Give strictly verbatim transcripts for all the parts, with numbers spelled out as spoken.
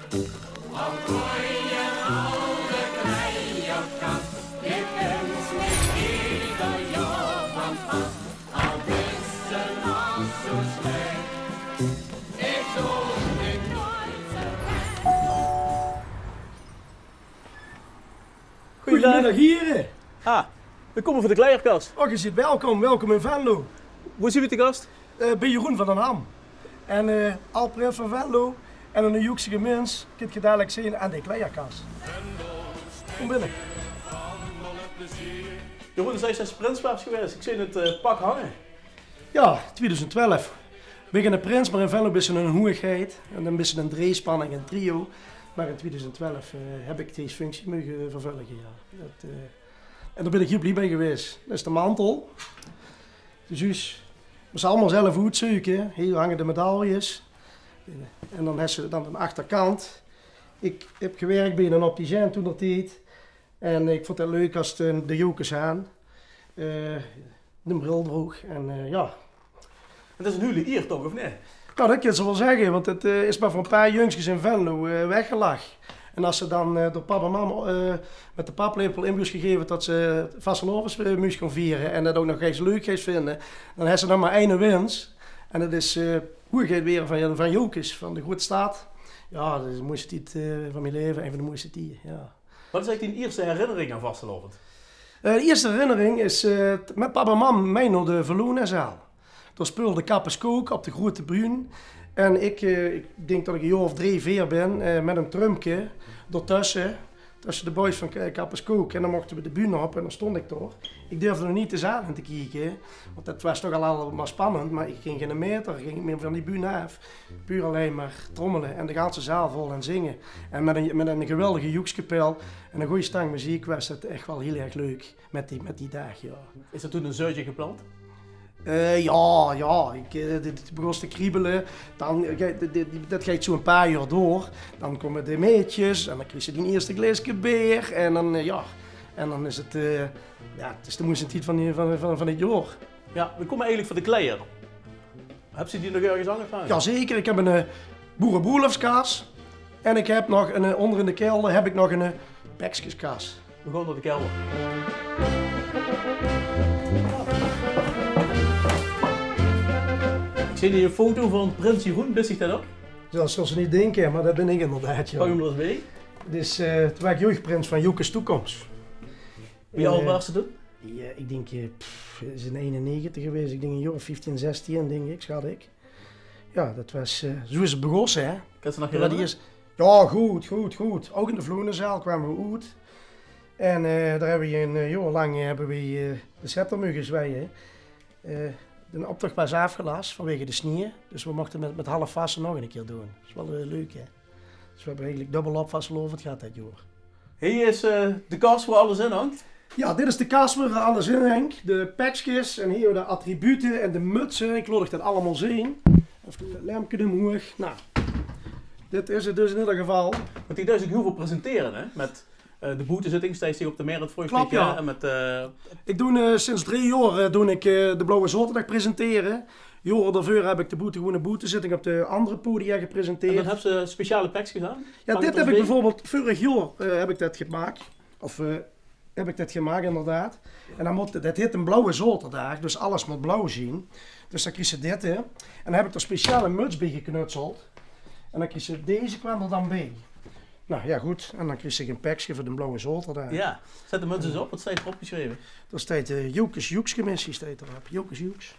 Goedemiddag heren. Ah, we komen voor de kleierkast. Och, je zit welkom, welkom in Venlo. Hoe zien we te gast? Uh, bij Jeroen van den Ham. En uh, Alfred van Venlo en een Joekse mens, kunt je dadelijk zien aan de kleierkast. Kom binnen. Jeroen, zijn zijn prinspaaps geweest. Ik zie het uh, pak hangen. Ja, twintig twaalf. We gaan de prins, maar in Venlo is een hoeigheid en dan is een dreespanning, een trio. Maar in twintig twaalf uh, heb ik deze functie mogen vervullen. Ja. Dat, uh, en daar ben ik heel blij mee geweest. Dat is de mantel. Dus we zijn allemaal zelf uitzoeken. Hier hangen de medailles. En dan hebben ze dan de achterkant. Ik heb gewerkt bij een opticien toen dat tijd. En ik vond het leuk als de, de jokers aan. Uh, de bril droeg. En uh, ja. Het is een huwelijk hier toch, of nee? Nou, dat kan ze wel zeggen, want het uh, is maar voor een paar jongstjes in Venlo uh, weggelag. En als ze dan uh, door papa en mama uh, met de paplepel inbus gegeven dat ze vastelovens uh, moest gaan vieren en dat ook nog eens leuk is vinden, dan hebben ze dan maar één wens. En dat is uh, hoe gaat weer van, van Jokers, van de Goede Staat. Ja, dat is de mooiste tijd uh, van mijn leven, een van de mooiste tijden. Ja. Wat is eigenlijk die eerste herinnering aan vastelovend? Uh, de eerste herinnering is uh, met papa en mama mee naar de Verloonzaal. Daar speelde Kappes Kook op de grote bruin. En ik, uh, ik denk dat ik een jaar of drie, vier ben, uh, met een trumpje ertussen, tussen de boys van Kappes Kook. En dan mochten we de bühne op en dan stond ik daar. Ik durfde nog niet de zaal in te kijken, want dat was toch al allemaal spannend. Maar ik ging geen meter, ik ging meer van die bühne af. Puur alleen maar trommelen en de ganse zaal vol en zingen. En met een, met een geweldige joekskapel en een goede stang muziek was het echt wel heel erg leuk met die, met die dag. Ja. Is er toen een zeutje gepland? Uh, ja, ja, ik, uh, dit begon te kriebelen. Dan, uh, dit, dit, dat gaat zo een paar jaar door. Dan komen de meetjes en dan krijg je die eerste glaasje beer. En dan, uh, ja, en dan is het, uh, ja, het is de mooiste tijd van, van, van, van het jaar. Ja, we komen eigenlijk voor de kleier. Heb je die nog ergens aangevraagd? Jazeker, ik heb een uh, boerenbroelofskaas. En ik heb nog een, uh, onder in de kelder heb ik nog een uh, bekskieskaas. We gaan naar de kelder. Ik zie hier een foto van Prins Jeroen, wist ik dat ook? Dat zullen ze niet denken, maar dat ben ik inderdaad. Kan je hem er eens mee? Dus uh, toen was ik jeugdprins van Jokers Toekomst. Wie oud was ze toen? Ja, ik denk, uh, pff, is in eenennegentig geweest, ik denk een jaar of vijftien, zestien, denk ik, schat ik. Ja, dat was, uh, zo is het begonnen, hè. Kan je nog herinneren? Is, ja, goed, goed, goed. Ook in de Vloenenzaal kwamen we uit. En uh, daar hebben we een uh, jaar lang uh, hebben we, uh, de scepter mogen zwijgen. Uh, De optocht was afgelast vanwege de sneeuw, dus we mochten met, met half vasten nog een keer doen. Dat is wel uh, leuk, hè. Dus we hebben eigenlijk dubbel op vastelovend gehad dat jaar. Hier is uh, de kast waar alles in hangt. Ja, dit is de kast waar alles in hangt. De pakjes en hier de attributen en de mutsen. Ik laat dat allemaal zien. Even het lampje omhoog. Nou, dit is het dus in ieder geval. Want die thuis ook heel veel presenteren, hè? Met uh, de boetezitting steeds hier op de Merit voor Klopt, ja. En met, uh... Ik doe uh, sinds drie jaar uh, doe ik uh, de Blauwe Zaterdag presenteren. Jaren daarvoor heb ik de boete, gewone boetezitting op de andere podia gepresenteerd. En dan hebben ze speciale packs gedaan? Ja, Mag dit heb ik bijvoorbeeld vorig jaar uh, heb ik dat gemaakt. Of uh, heb ik dat gemaakt inderdaad. En dan moet, dat heet een Blauwe Zaterdag, dus alles moet blauw zien. Dus dan krijg je dit, hè. En dan heb ik er speciale muts bij geknutseld. En dan krijg je deze kwam er dan bij. Nou ja, goed. En dan kreeg je een pakje voor de Blauwe Zaterdag. Ja, zet de muts eens op. Wat staat erop geschreven? Daar staat de uh, Jokers Joekscommissie staat erop. Jokers Joeks.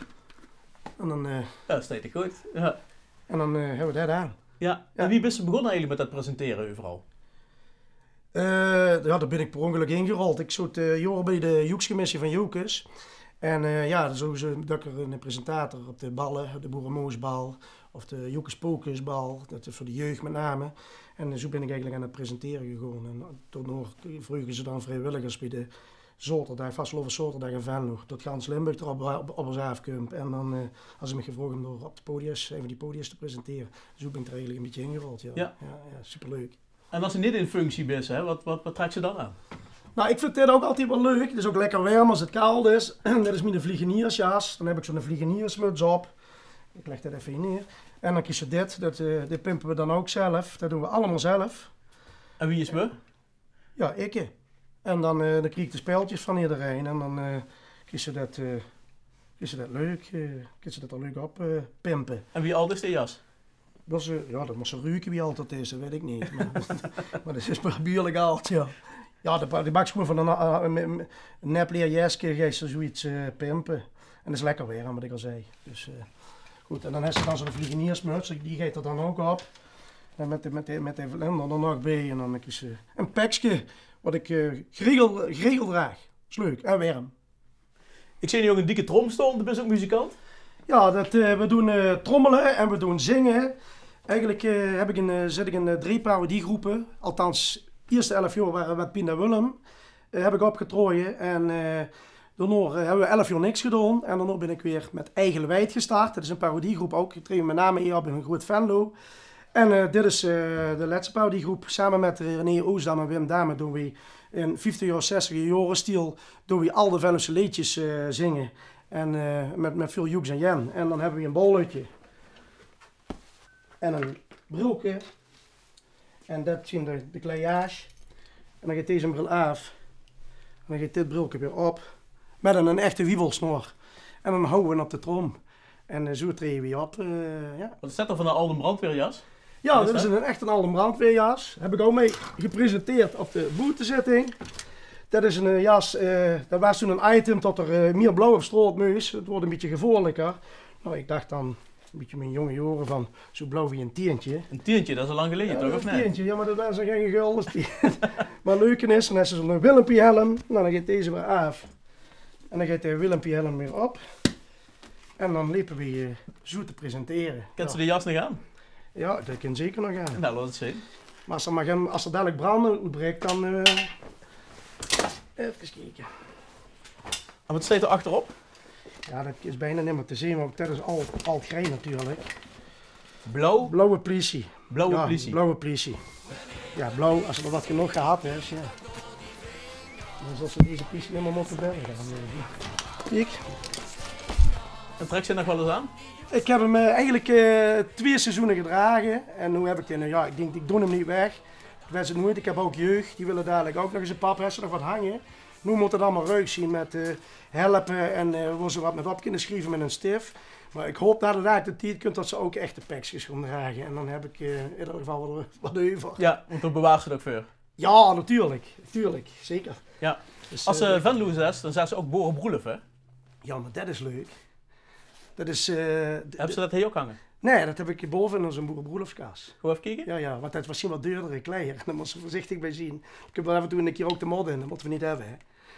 En dan... Uh, ja, dat staat er goed. Ja. En dan uh, hebben we dat aan. Ja. En wie bent ze begonnen eigenlijk met dat presenteren overal? Uh, ja, daar ben ik per ongeluk ingerold. Ik zat uh, jaren bij de Joekscommissie van Jokers. En uh, ja, zo is een een presentator op de ballen, de Boerenmoosbal of de Jokers Pokersbal, dat is voor de jeugd met name. En zo ben ik eigenlijk aan het presenteren gegaan. En toen vroegen ze dan vrijwilligers bij de Zaterdag, Vastelovend Zaterdag in Venlo, tot gans Limburg erop op, op ons afkomt. En dan uh, als ze me gevraagd om door op de podiums, een van die podiums te presenteren. Zo ben ik er eigenlijk een beetje ingerold. Ja, ja. ja, ja superleuk. En als ze niet in functie is, hè, wat, wat, wat trekt ze dan aan? Nou, ik vind dit ook altijd wel leuk. Het is ook lekker warm als het koud is. Dit is mijn vliegeniersjas. Dan heb ik zo'n vliegeniersmuts op. Ik leg dat even hier neer. En dan kies je dit, dat, uh, dit pimpen we dan ook zelf. Dat doen we allemaal zelf. En wie is we? Ja, ik. En dan, uh, dan krijg ik de speltjes van iedereen. En dan uh, kies je dat, uh, kies je dat leuk, uh, kies je dat er leuk op uh, pimpen. En wie al is de jas? Dat is, uh, ja, dat moet ze ruiken wie altijd is, dat weet ik niet. Maar, maar dat is probierlijk altijd, ja. Ja, de, de bakjes gewoon van een, uh, een nepleer jasje, ga je zoiets uh, pimpen. En dat is lekker weer, wat ik al zei. Dus, uh, goed, en dan heb je dan zo'n vliegeniersmuts, die geeft er dan ook op. En met de, met de, met de vlinder er nog bij. En dan heb je uh, een pekje wat ik uh, geregeld, geregeld draag. Dat is leuk en warm. Ik zie nu ook een dikke trom staan, je bent ook muzikant? Ja, dat, uh, we doen uh, trommelen en we doen zingen. Eigenlijk uh, heb ik een, uh, zit ik in uh, drie parodiegroepen. Althans, de eerste elf jaar waren we met Pien en Willem. Uh, heb ik opgetrooien. En uh, daarna uh, hebben we elf jaar niks gedaan. En daarna ben ik weer met Eigen Wijd gestart. Dat is een parodiegroep ook. Ik treed met name hier op in een groot Venlo. En uh, dit is uh, de laatste parodiegroep. Samen met René Oosdam en Wim Dame doen we in vijftig jaar, zestig jaren stil doen we al de Venlose liedjes uh, zingen. En uh, met, met veel Joeks en Jen. En dan hebben we een bolutje. En een brilje. En dat zien de, de kleillage. En dan gaat deze bril af. En dan gaat dit brilje weer op. Met een, een echte wiebelsnor. En dan houden we op de trom. En uh, zo treden we op. Uh, ja. Wat is dat dan van een oude brandweerjas? Ja, dat is een echt een oude brandweerjas. Heb ik ook mee gepresenteerd op de boetezitting. Dat is een jas, uh, dat was toen een item tot er uh, meer blauw op straat moest. Het wordt een beetje gevaarlijker. Nou, ik dacht dan, een beetje mijn jonge jaren van, zo blauw wie een tientje. Een tientje, dat is al lang geleden, ja, toch? Of een nee? tientje, ja, maar dat was er geen gulden. Maar leuk is, dan is er zo'n Willempie helm. Nou, dan gaat deze weer af. En dan gaat de Willempie helm weer op. En dan liepen we uh, zo te presenteren. Kent ja. ze de jas nog aan? Ja, dat kan zeker nog aan. Nou, laat het zien. Maar als er, maar geen, als er dadelijk branden ontbreekt, dan... Uh, even kijken. En wat staat er achterop? Ja, dat is bijna niet meer te zien, maar dat is al, al het grij natuurlijk. Blauw? Blauwe politie. Blauwe ja, politie. Blauwe politie. Ja, blauw, als er wat genoeg gehad is, ja. Dan zal ze deze politie helemaal moeten bergen. Kijk. En trek je nog wel eens aan? Ik heb hem uh, eigenlijk uh, twee seizoenen gedragen. En nu heb ik hem, ja, ik denk, ik doe hem niet weg. Ik weet het nooit, ik heb ook jeugd, die willen dadelijk ook nog eens een papa, heeft ze nog wat hangen. Nu moet het allemaal ruig zien met uh, helpen en uh, waar ze wat met op kunnen schrijven met een stif. Maar ik hoop dat het uit de tijd kunt dat ze ook echte peksjes gaan dragen. En dan heb ik uh, in ieder geval wat, wat over. Ja, want dan bewaar ze het ook voor. Ja, natuurlijk. Natuurlijk, zeker. Ja. Dus, Als ze uh, uh, Venlo is, dan zijn ze ook boerenbroelef, hè? ja, maar dat is leuk. Dat is... Uh, Hebben ze dat hier ook hangen? Nee, dat heb ik boven in zo'n boerenbroelofskaas. Gewoon even kijken? Ja, ja, want dat was misschien wat duurdere kleier. Daar moet je voorzichtig bij zien. Ik heb er af en toe een keer ook de mod in, dat moeten we niet hebben, hè.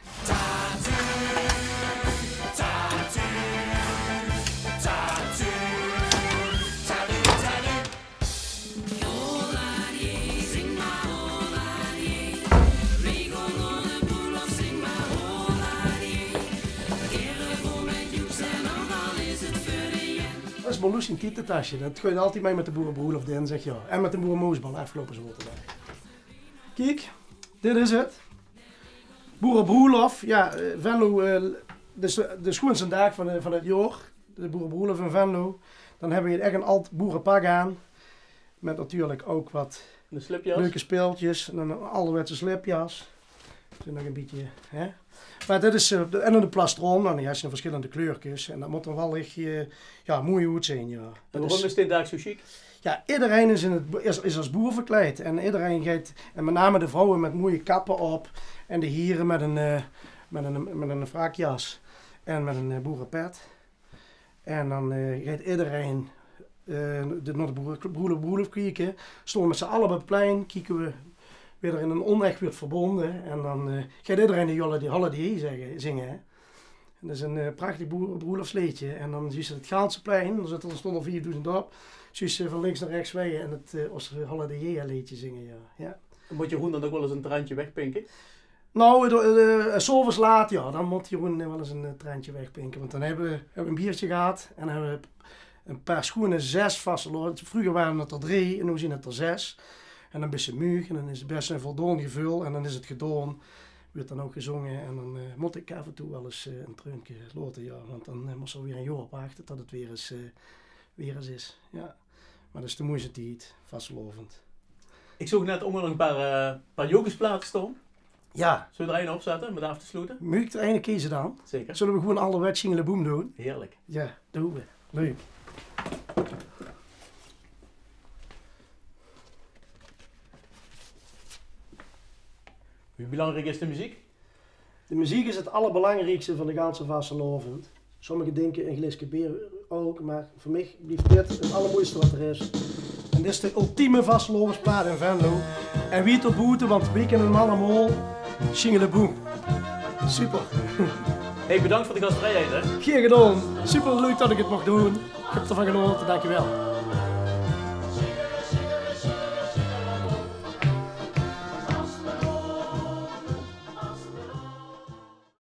Dat is mijn Loes in tietentasje. Dat gooi je altijd mee met de boerenbroelhof in, zeg je. En met de boerenmoesbal afgelopen zaterdag. Kijk, dit is het. Boerenbroelhof, ja, Venlo, uh, dus de, de schoonste dag van, de, van het jaar. De boerenbroelhof in Venlo. Dan hebben we echt een alt boerenpak aan. Met natuurlijk ook wat De slipjas? leuke speeltjes. En dan een ouderwetse slipjas. Dus nog een beetje, hè. Maar dit is, uh, de, en dan de plastron, dan heb je verschillende kleurtjes. En dat moet dan wel echt, uh, ja, mooi goed zijn, ja. En Dat waarom is, is dit daar zo chic? ja, iedereen is, in het, is, is als boer verkleed. En iedereen gaat, en met name de vrouwen met mooie kappen op. En de heren met een, uh, met een, met een wraakjas. En met een uh, boerenpet. En dan uh, gaat iedereen uh, de, naar de boerenbroelhof kijken. Stonden met z'n allen op het plein, kijken we weer in een onrecht wordt verbonden. En dan uh, gaat iedereen de jolle die holiday zeggen, zingen. Hè. En dat is een uh, prachtig boerenbroelhofsleedje. En dan zie je het Gaanse-plein, dan zitten er stonden vierduizend op. Zie je van links naar rechts wegen en het uh, Holiday liedje zingen. Ja. Ja. Moet je Jeroen dan ook wel eens een traantje wegpinken? Nou, uh, uh, s'avonds laat, ja, dan moet Jeroen wel eens een uh, treintje wegpinken. Want dan hebben we, hebben we een biertje gehad en dan hebben we een paar schoenen, zes vastgelopen. Vroeger waren het er drie en nu zien het er zes. En dan is het muug en dan is het best een voldaan gevul en dan is het gedaan. Wordt dan ook gezongen en dan uh, moet ik af en toe wel eens uh, een treuntje laten, ja. Want dan uh, moet er weer een jaar wachten tot het weer eens, uh, weer eens is. Ja. Maar dat is de mooiste tijd, vastlovend. Ik zoek net ook nog een paar, uh, paar jokesplaten staan. Ja. Zullen we er een opzetten met af te sluiten? Moet ik er eindelijk kiezen dan? Zeker. Zullen we gewoon alle Jingleboom doen? Heerlijk. Ja, doen we. Leuk. Hoe belangrijk is de muziek? De muziek is het allerbelangrijkste van de ganse vastelovend. Sommigen denken een glisje bier ook, maar voor mij blijft dit het allermooiste wat er is. En dit is de ultieme vastelovensplaat in Venlo. En wie tot boete, want we kennen hem allemaal. Jingleboom. Super. Hey, bedankt voor de gastvrijheid, hè? Geen gedaan. Super leuk dat ik het mocht doen. Ik heb ervan genoten, dankjewel.